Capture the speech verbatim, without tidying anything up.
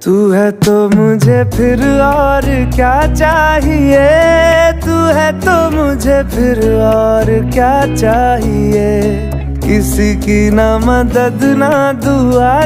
तू है तो मुझे फिर और क्या चाहिए, तू है तो मुझे फिर और क्या चाहिए। किसी की ना मदद ना दुआ